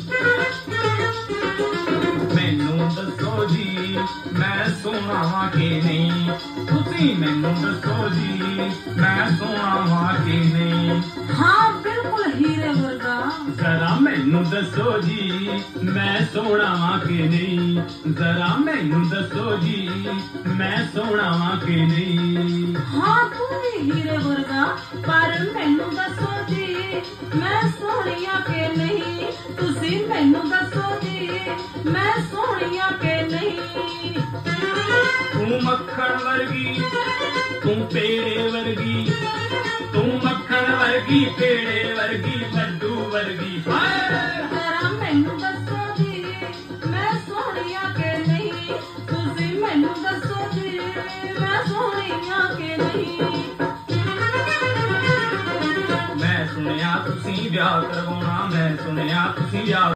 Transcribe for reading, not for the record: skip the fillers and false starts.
मैनू दसो जी मैं सोना वा के नहीं, तुसी मैनू दसो जी मैं सोना वा के नहीं। हाँ बिल्कुल हीरे वर्गा। जरा मैनू दसो जी मैं सोना वा के नहीं, जरा मैनू दसो जी मैं सोना वा के नहीं। हाँ तू भी हीरे वर्गा, पर मैनू दसो जी मैं सोहणिया के नहीं, तुसी मैनू दसो जी मैं सोहणिया के नहीं। तू मक्खन वर्गी तू पेड़े वर्गी, तू मक्खन वर्गी पेड़े वर्गी लड्डू वर्गी। जरा मैनू दसो जी मैं सोहणिया के नहीं, तुसी मैनू दसो जी मैं सोहणिया के नहीं। मैं सुनिया तुसी ब्याह करवाउणा, मैं सुनिया तुसी ब्याह